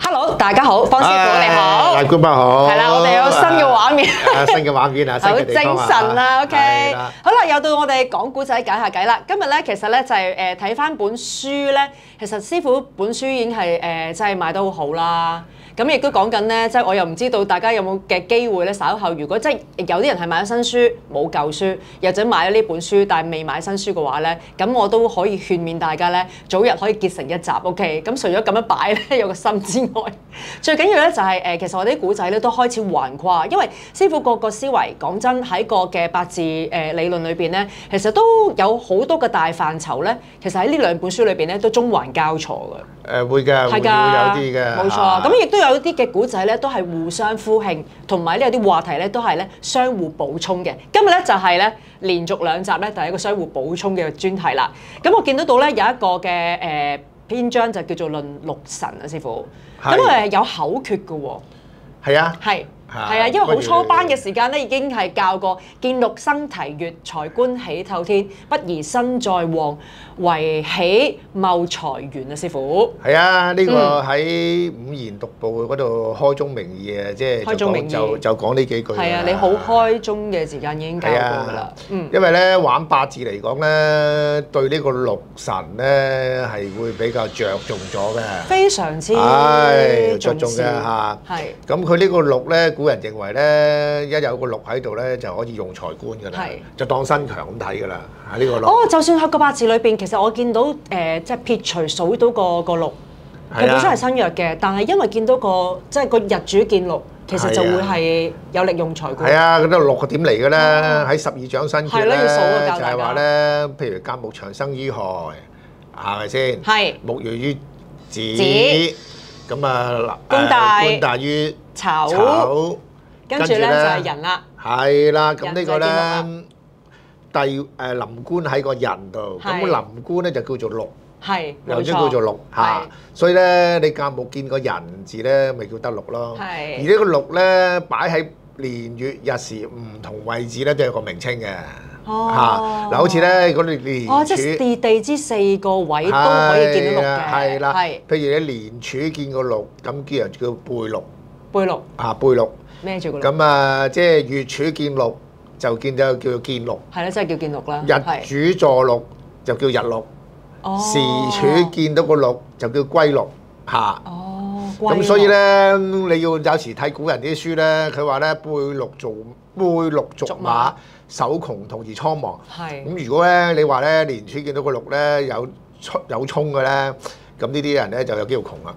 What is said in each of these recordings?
Hello，大家好，方師傅你好， 大官伯好， 係啦，我哋有新嘅畫面， 新嘅畫面啊，新好嘅地方精神啦，OK， 啦好啦，又到我哋講古仔解下偈啦。今日咧，其實咧就係睇翻本書咧，其實師傅本書已經係真係賣得好好啦。咁亦都講緊咧，即係我又唔知道大家有冇嘅機會咧，稍後如果即係有啲人係買咗新書冇舊書，又或者買咗呢本書但係未買新書嘅話咧，咁我都可以勸勉大家咧，早日可以結成一集 OK。咁除咗咁樣擺咧有個心之外，最緊要咧就係其實我哋啲古仔咧都開始橫跨，因為師傅個思維講真喺個嘅八字理論裏邊咧，其實都有好多嘅大範疇咧，其實喺呢兩本書裏邊咧都中環交錯嘅。 會嘅，會有啲嘅， 冇錯。咁亦都有啲嘅古仔咧，都係互相呼應，同埋呢有啲話題咧都係咧相互補充嘅。今日咧就係咧連續兩集咧，就係一個相互補充嘅專題啦。咁我見到咧有一個嘅篇章就叫做論六神啊，師傅。咁有口訣嘅喎。係啊。係啊，因為好初班嘅時間咧，已經係教過見六生提月，財官喜透天，不宜身在旺，為喜謬財源啊，師傅。係啊，呢個喺五言獨步嗰度開宗明義啊，即係就講呢幾句。 係啊，你好開宗嘅時間已經教過㗎啦。 因為咧玩八字嚟講咧，對呢個六神咧係會比較着重咗嘅。 非常之着重嘅嚇。 係。 咁佢呢個六咧，古人認為咧，一有個六喺度咧，就可以用財官㗎啦，就當身強咁睇㗎啦。喺呢個六。 哦，就算喺個八字裏邊，其實我見到即係撇除數到個六，佢本身係身弱嘅，但係因為見到即係個日主見六，其實就會係有力用財官。 係啊，嗰度六個點嚟嘅咧？喺12長生訣咧， 要數啊，教大家。 就係話咧，譬如甲木長生於亥，係咪先？ 係。 木銳於子，咁啊官大於丑。跟住咧就係人啦， 係啦，咁呢個咧臨官喺個人度，咁臨官咧就叫做六，又即叫做六嚇，所以咧你甲木見個人字咧，咪叫得六咯。而呢個六咧擺喺年月日時唔同位置咧，都有個名稱嘅嚇。嗱，好似咧嗰啲年柱， 即係地支4個位都可以見到六嘅， 係啦。譬如你年柱見個六，咁叫背六， 背六啊背六。 孭住個六。 咁啊，即係月柱見六就叫做見六。 係啦，即係叫見六啦。 日主坐六就叫日六。時柱見到個六就叫歸六嚇。 哦。 咁所以咧，你要有時睇古人啲書咧，佢話咧背六逐馬，守窮途而倉亡。係。咁如果咧你話咧年柱見到個六咧有衝嘅咧，咁呢啲人咧就有機會窮啦。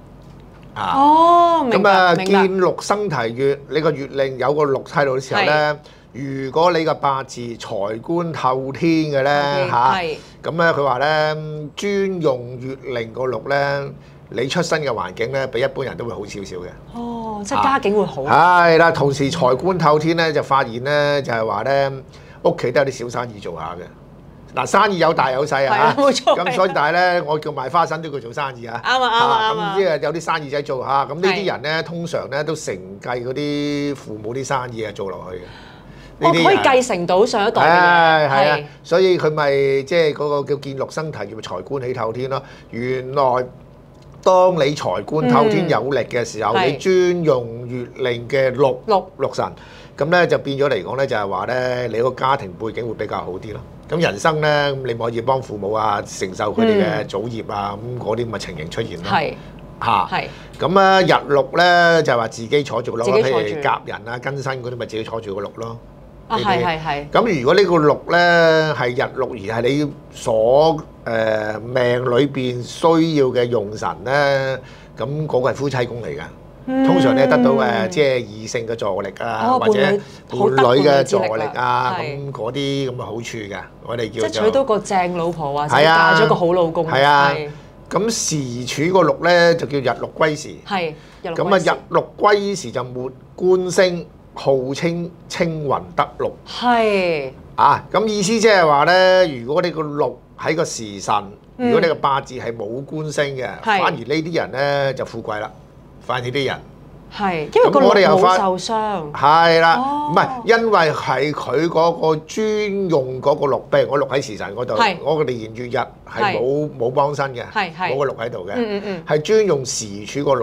哦，明白。 見六生提月，你個月令有個六喺度嘅時候咧，如果你個八字財官透天嘅咧嚇，咁咧佢話咧專用月令個六咧，你出身嘅環境咧比一般人都會好少少嘅。 哦，即係家境會好。 係啦，同時財官透天咧就發現咧就係話咧屋企都有啲小生意做下嘅。嗱，生意有大有細啊嚇，咁所以但係咧，我叫賣花生都叫做生意啊。 啱啊， 咁即係有啲生意仔做下，咁呢啲人咧通常咧都承繼嗰啲父母啲生意啊做落去嘅。 我可以繼承到上一代嘅嘢。 係啊，所以佢咪即係嗰個叫見六生提月，財官喜透天咯。原來當你財官透天有力嘅時候，你專用月令嘅六神，咁咧就變咗嚟講咧，就係話咧你個家庭背景會比較好啲咯。咁人生咧，咁你咪可以幫父母啊承受佢哋嘅祖業啊，咁嗰啲咁嘅情形出現咯。係嚇，咁啊日六咧就係話自己坐住咯，譬如甲人啊、庚申嗰啲咪自己坐住個六咯。 係。咁如果呢個六咧係日六，而係你所命裏邊需要嘅用神咧，咁嗰個係夫妻宮嚟㗎。通常咧得到即係異性嘅助力啊，或者伴侶嘅助力啊，咁嗰啲咁嘅好處嘅，我哋叫做即係娶到個正老婆或者嫁咗個好老公。 係啊，咁時柱個六咧就叫日六歸時。係。咁啊日六歸時就沒官星，號稱青雲得六。係。啊，咁意思即係話咧，如果你個六喺個時辰，如果你個八字係冇官星嘅，反而呢啲人咧就富貴啦。反而啲人係，因為個六冇受傷。 係啦，唔係因為係佢嗰個專用嗰個六，譬如我六喺時辰嗰度，我個年月日係冇幫身嘅，冇個六喺度嘅，係專用時柱個六。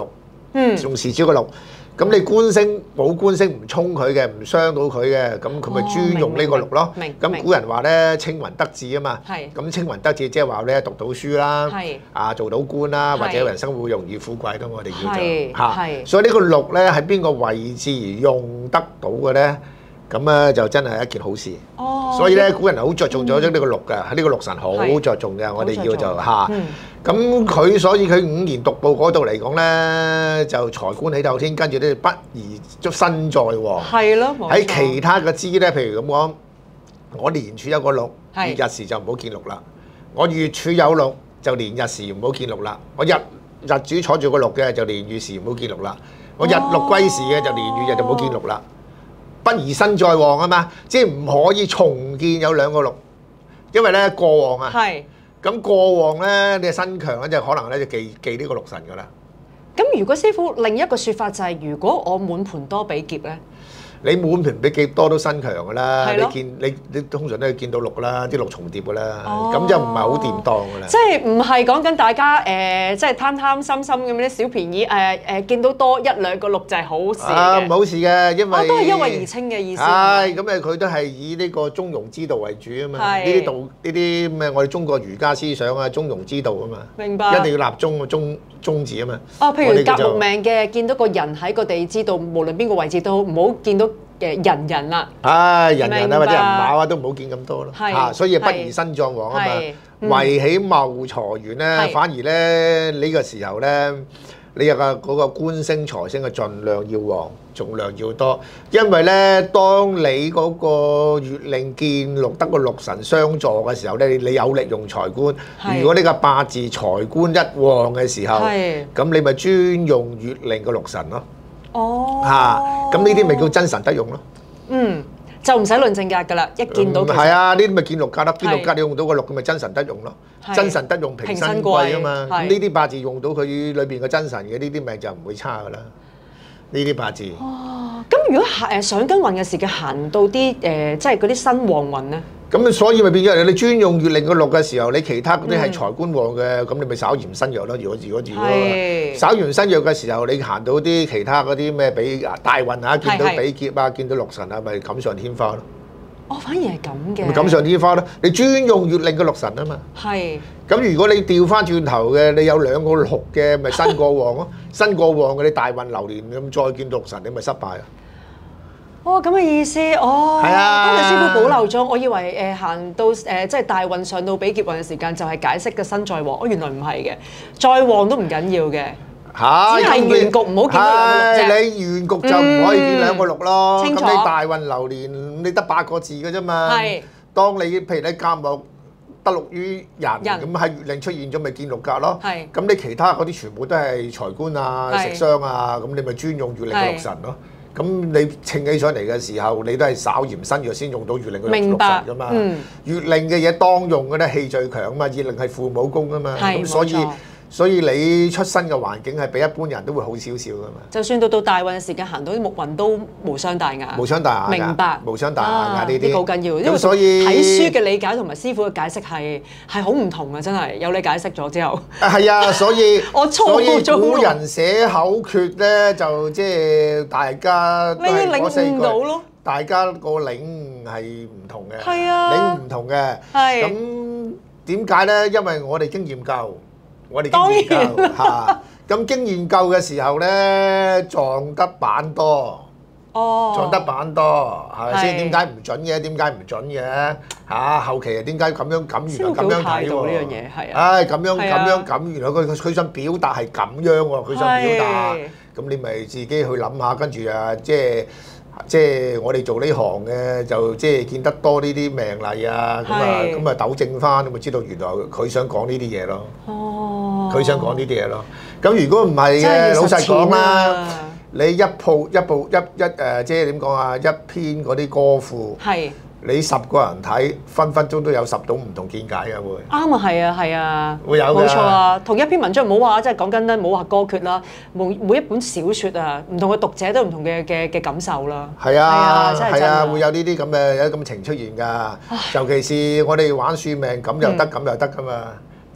用時朝嘅祿。咁你官星冇官星唔衝佢嘅，唔傷到佢嘅，咁佢咪專用呢個祿咯。咁古人話咧，青雲得志啊嘛。咁青雲得志即係話咧，讀到書啦，做到官啦，或者人生會容易富貴咯。我哋叫做嚇。所以呢個祿咧喺邊個位置而用得到嘅咧？咁咧就真係一件好事。所以咧古人好着重咗呢個祿㗎，呢個祿神好着重嘅。我哋叫做嚇。咁佢所以佢5年獨步嗰度嚟講咧，就財官喜透天，跟住咧不宜足身在旺。係咯，喺其他嘅支咧，譬如咁講，我年柱有個祿，月日時就唔好見祿啦。我月柱有祿，就年日時唔好見祿啦。我日主坐住個祿嘅，就年月時唔好見祿啦。我日祿歸時嘅，就年月日就唔好見祿啦。不宜身在旺啊嘛，即係唔可以重見有2個祿，因為咧過旺啊。咁過旺咧，你身強咧就可能咧就忌呢個祿神噶啦。 咁如果師傅另一個説法就係，如果我滿盤多比劫咧？ 你滿盤比劫多都身強噶啦，你通常都係見到祿啦，啲祿重疊噶啦，咁就唔係好掂當噶啦。 即係唔係講緊大家即係貪貪心心咁啲小便宜見到多1-2個祿就係好事嘅。 唔好事嘅，因為都係因為而稱嘅意思。 係咁佢都係以呢個中庸之道為主啊嘛。呢啲道呢啲咩？我哋中國儒家思想啊，中庸之道啊嘛。明白。一定要立中字啊嘛。 譬如甲木命嘅，見到個人喺個地支度，無論邊個位置都好，唔好見到人啦。 人啊或者人馬啊都唔好見咁多咯。所以不宜身壯旺啊嘛。為起謀財源咧，反而咧呢個時候咧，你有嗰個官星財星嘅盡量要旺，盡量要多。因為咧，當你嗰個月令見祿得個祿神相助嘅時候咧，你有力用財官。如果呢個八字財官一旺嘅時候，咁你咪專用月令個祿神咯。咁呢啲咪叫真神得用咯。 就唔使論正格噶啦，一見到。 係啊，呢啲咪見祿格啦，見祿格你用到個祿，咁咪真神得用咯。真神得用平身貴啊嘛。咁呢啲八字用到佢裏邊嘅真神嘅，呢啲命就唔會差噶啦。呢啲八字。 咁如果上庚運嘅時間行到啲即係嗰啲身旺運咧？ 咁所以咪變咗你專用月令個祿嘅時候，你其他嗰啲係財官旺嘅，咁你咪稍嫌身弱咯。如果稍嫌身弱嘅時候，你行到啲其他嗰啲咩比大運啊，見到比劫啊，見到祿神啊，咪錦上添花咯。 反而係咁嘅。 咪錦上添花咯，你專用月令個祿神啊嘛。咁如果你調翻轉頭嘅，你有2個祿嘅，咪身過旺咯。身過旺嘅你大運流年咁再見祿神，你咪失敗啊。 咁嘅意思，係啊，今日師傅保留咗，我以為行到即係大運上到比劫運嘅時間，就係解釋嘅身在旺。原來唔係嘅，再旺都唔緊要嘅，只係原局唔好見到2個祿啫。 你原局就唔可以見2個祿咯。清楚。咁你大運流年，你得8個字嘅啫嘛。當你譬如你甲木得祿於人，咁喺月令出現咗，咪見祿格咯。咁你其他嗰啲全部都係財官啊、食傷啊，咁你咪專用月令嘅祿神咯。咁你稱起上嚟嘅時候，你都係稍嫌身弱先用到月令嘅祿神噶嘛。月令嘅嘢當用嘅咧，氣最強啊嘛。月令係父母宮啊嘛。咁所以你出身嘅環境係比一般人都會好少少噶嘛。就算到大運嘅時間行到啲木運都無傷大雅。無傷大雅。明白。無傷大雅呢啲。呢個好緊要，因為睇書嘅理解同埋師傅嘅解釋係好唔同啊！真係有你解釋咗之後。係啊，所以古人寫口訣咧，就即係大家都係嗰4句。大家個領係唔同嘅。係啊。領唔同嘅。係。咁點解咧？因為我哋經驗夠。我哋經驗夠嚇，咁經驗夠嘅時候咧，撞得板多，撞得板多，係咪先？點解唔準嘅？點解唔準嘅？後期點解咁樣咁？原來咁樣睇喎。呢樣嘢係啊。咁樣，原來佢想表達係咁樣喎，佢想表達。咁你咪自己去諗下，跟住即係我哋做呢行嘅，就即係見得多呢啲命例啊，咁啊糾正翻，咁咪知道原來佢想講呢啲嘢咯。佢想講呢啲嘢咯。咁如果唔係嘅，老實講啦，你即係點講啊？一篇嗰啲歌賦，你10個人睇，分分鐘都有10種唔同見解嘅會。啱啊，係啊，會有㗎。冇錯啊，同一篇文章唔好話，即係講緊咧，唔好話歌訣啦，每一本小説啊，唔同嘅讀者都有唔同嘅感受啦。係啊，係啊，會有呢啲咁嘅情出現㗎。尤其是我哋玩算命，咁又得，咁又得㗎嘛。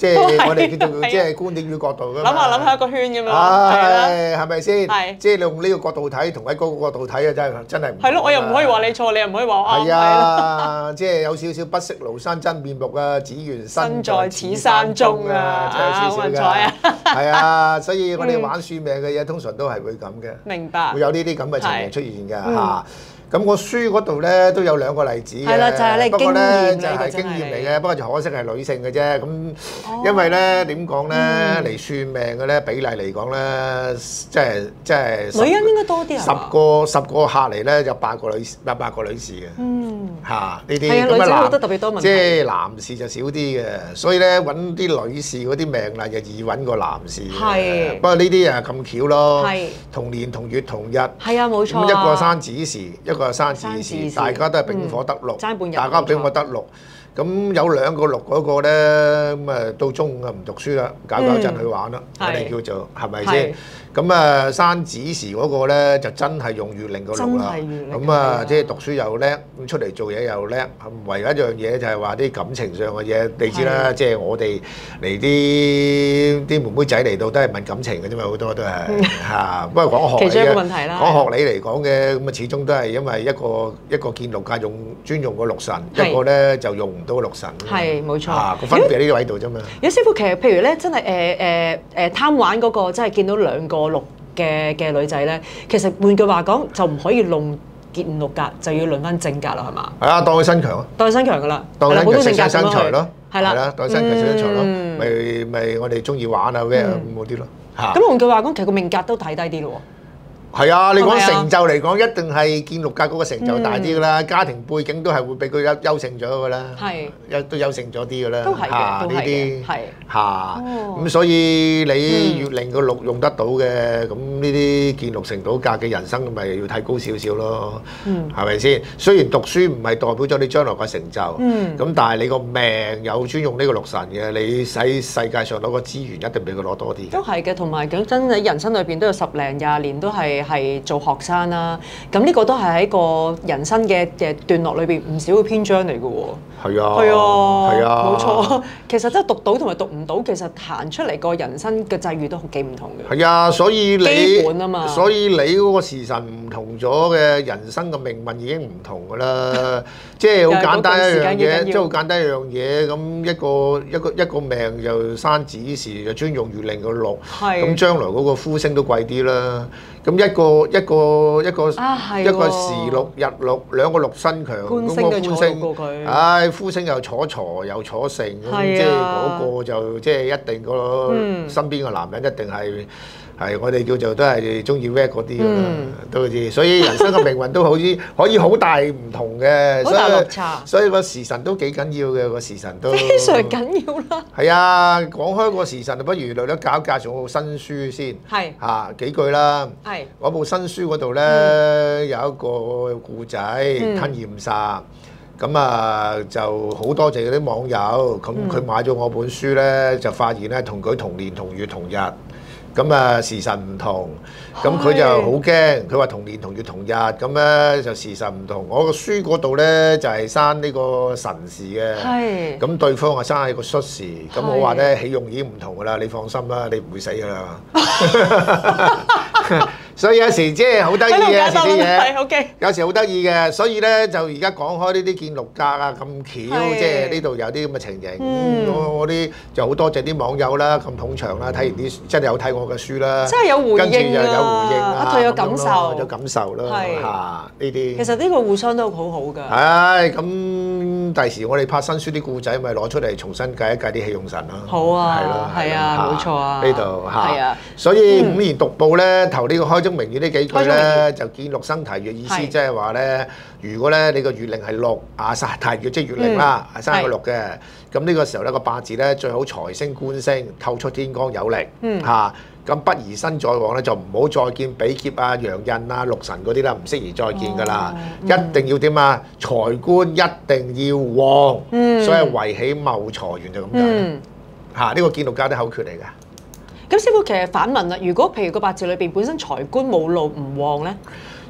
即係我哋叫做即係觀點與角度㗎嘛。 諗下一個圈咁樣，係係咪先？ 係即係你用呢個角度睇，同喺嗰個角度睇啊，真係唔同。 係咯，我又唔可以話你錯，你又唔可以話我啱。 係啊，即係有少少不識廬山真面目啊，只緣身在此山中啊，真係有少少㗎。係啊，所以我哋玩算命嘅嘢通常都係會咁嘅。 明白。 會有呢啲咁嘅情形出現㗎嚇。咁我書嗰度咧都有2個例子嘅， 係啦，就係你不過咧就係係經驗嚟嘅，不過就可惜係女性嘅啫。咁因為咧點講咧嚟算命嘅咧比例嚟講咧，即係女人應該多啲啊。 十個客嚟咧有8個女士嘅。嚇呢啲係啊，女仔好多特別多問題。 即係男士就少啲嘅，所以咧揾啲女士嗰啲命例就易揾過男士。係。不過呢啲啊咁巧咯。係。同年同月同日。係啊，冇錯。咁一個生子時，一個生子時，大家都係丙火得六，大家丙火得六。咁有2個6嗰個咧，咁啊到中午啊唔讀書啦，搞陣去玩啦，我哋叫做係咪先？咁啊生子時嗰個咧就真係用月令個6啦，咁啊即係讀書又叻，咁出嚟做嘢又叻。唯一一樣嘢就係話啲感情上嘅嘢，你知啦，即係我哋嚟啲妹妹仔嚟到都係問感情嘅啫嘛，好多都係嚇。不過講學理嘅，講學理嚟講嘅，咁啊始終都係因為一個見六界專用個6神，一個咧就用唔到6神。係冇錯，個分別喺呢個位度啫嘛。有師傅其實譬如咧，真係貪玩嗰個，真係見到2個6嘅女仔咧，其實換句話講，就唔可以弄見六格，就要論翻正格啦，係嘛？係啊，當佢身強啊，當佢身強噶啦，當佢身強身材咯，係啦，當佢身強身材咯，咪我哋中意玩啊咩咁嗰啲咯嚇。咁換句話講，其實個命格都睇低啲咯喎。係啊，你講成就嚟講，一定係見六格嗰個成就大啲噶啦，家庭背景都係會俾佢優勝咗噶啦，都優勝咗啲噶啦，嚇呢啲嚇，咁所以你月令個6用得到嘅，咁呢啲見六成到格嘅人生咪要睇高少少咯，係咪先？雖然讀書唔係代表咗你將來嘅成就，咁但係你個命有專用呢個6神嘅，你喺世界上攞個資源一定比佢攞多啲。都係嘅，同埋講真喺人生裏邊都有10零20年都係做學生啦，咁呢個都係喺個人生嘅段落裏邊唔少嘅篇章嚟嘅喎。係啊，係啊，係啊，冇錯。其實真係讀到同埋讀唔到，其實行出嚟個人生嘅際遇都幾唔同嘅。係啊，所以你基本啊嘛，所以你嗰個時辰唔同咗嘅人生嘅命運已經唔同㗎啦。即係好簡單一樣嘢，即係好簡單一樣嘢。咁一個命就生子時就專用月令個6，咁將來嗰個呼聲都貴啲啦。咁一個時六日六兩個6身強，咁個呼聲，唉，呼聲又楚財又楚盛，咁即係嗰個就即係一定個身邊個男人一定係我哋叫做都係中意 rap 嗰啲㗎啦，都好似，所以人生嘅命運都好似可以好大唔同嘅，好大落差，所以個時辰都幾緊要嘅，個時辰都非常緊要啦。係啊，講開個時辰，不如略略搞介紹我部新書先，係嚇幾句啦。係我部新書嗰度咧有一個故仔吞炎煞。咁啊，就好多謝嗰啲網友，咁佢買咗我本書咧，就發現咧同佢同年同月同日，咁啊時辰唔同，咁佢就好驚，佢話同年同月同日，咁咧就時辰唔同。我個書嗰度咧就係生呢個辰時嘅，咁對方啊生喺個戌時，咁我話咧喜用已經唔同噶啦，你放心啦，你唔會死噶啦。所以有時即係好得意嘅啲嘢，有時好得意嘅，所以咧就而家講開呢啲見六格啊咁巧，即係呢度有啲咁嘅情形。我啲就好多謝啲網友啦，咁捧場啦，睇完啲真係有睇我嘅書啦，真係有回應，跟住又有回應啊，仲有感受，有感受咯嚇呢啲。其實呢個互相都好好㗎。係咁，第時我哋拍新書啲故仔，咪攞出嚟重新計一計啲喜用神咯。好啊，係咯，係啊，冇錯啊，呢度嚇。係啊，所以5年讀報咧，頭呢個開宗明義呢幾句咧，就見六生提月，意思即係話咧，如果咧你個月令係6啊，提月即係月令啦，生個6嘅，咁呢個時候咧個八字咧最好財星官星透出天光有力嚇，咁不宜身在旺咧就唔好再見比劫啊、陽印啊、六神嗰啲啦，唔適宜再見噶啦，一定要點啊？財官一定要旺，所以為喜謀財源就咁解嚇，呢個見六家啲口訣嚟㗎。咁師傅其實反問啦，如果譬如個八字裏邊本身財官冇路唔旺咧，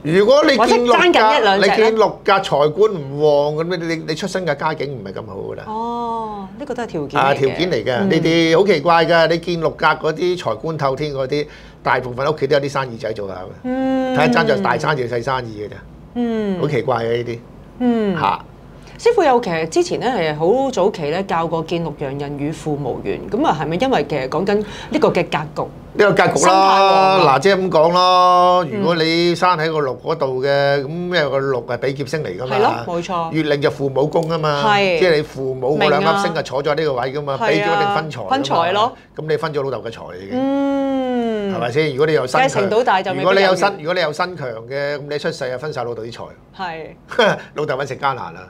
如果你見六或者爭緊一兩格， 隻咧你見六格財官唔旺咁，你出身嘅家境唔係咁好噶啦。 哦，呢個都係條件啊，條件嚟嘅，呢啲好奇怪㗎。你見六格嗰啲財官透天嗰啲，大部分屋企都有啲生意仔做下嘅。睇下爭在大生意定細生意嘅啫。好奇怪嘅呢啲。嚇。 師傅有其實之前咧係好早期咧教過見六陽人與父無緣，咁啊係咪因為其實講緊呢個嘅格局？ 呢個格局生態啦， 旺嗱即係咁講咯。如果你生喺個六嗰度嘅，咁因為個六係比劫星嚟㗎嘛。 係咯，冇錯。 月令就父母宮啊嘛， 係即係你父母嗰兩粒星就坐咗喺呢個位㗎嘛， 係啊俾咗一定分財㗎嘛。 分財咯。 咁你分咗老豆嘅財已經，係咪先？如果你有身繼承到大就強， 未必有如果你有身強嘅，咁你出世就分晒老豆啲財。 係。 老豆揾食艱難啦。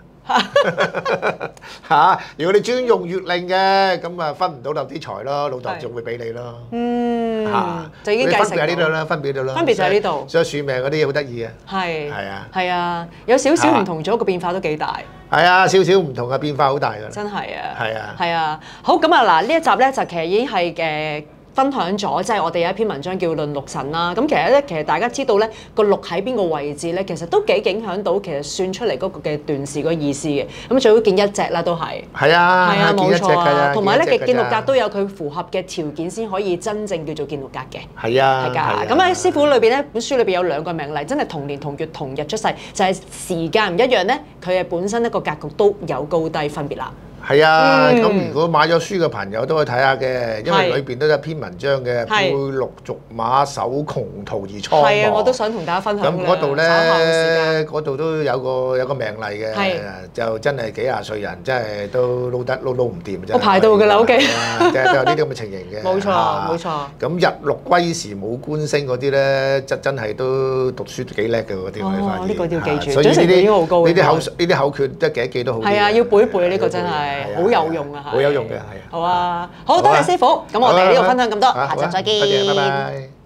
嚇！如果你專用月令嘅，咁啊分唔到落啲財咯，老豆仲會俾你咯。 就已經繼承到。 分別喺呢度啦，分別喺度啦。 分別就喺呢度。 所以算命嗰啲嘢好得意嘅。 係。 係啊。 係啊，有少少唔同咗，個變化都幾大。 係啊，少少唔同嘅變化好大㗎。 真係啊。 係啊。 係啊。好咁啊！嗱，呢一集咧就其實已經係分享咗，即係我哋有一篇文章叫《論六神》啦。咁其實大家知道咧個六喺邊個位置咧，其實都幾影響到其實算出嚟嗰個嘅斷事嗰個意思嘅。咁最好見一隻啦，都係。 係啊， 係啊，冇錯啊。同埋咧，見六格都有佢符合嘅條件先可以真正叫做見六格嘅。 係啊。 係㗎。咁喺師傅裏邊咧，本書裏邊有兩個命例，真係同年同月同日出世，就係時間唔一樣咧，佢嘅本身一個格局都有高低分別啦。 係啊，咁如果買咗書嘅朋友都可以睇下嘅，因為裏邊都有篇文章嘅，配六逐馬首窮途而蒼茫。 係啊，我都想同大家分享。 咁嗰度咧，嗰度都有個命例嘅，就真係幾廿歲人，真係都撈唔掂。 我排到㗎啦，OK。 都有呢啲咁嘅情形嘅。 冇錯，冇錯。 咁日六歸時冇官星嗰啲咧，真係都讀書幾叻嘅嗰啲，我哋發現。 呢個要記住， 所以呢啲口訣都記一記都好。 係啊，要背背呢個真係。好有用啊！ 好有用嘅，係。 好啊，好多謝師傅，咁我哋呢度分享咁多，下集再見。 多謝，拜拜。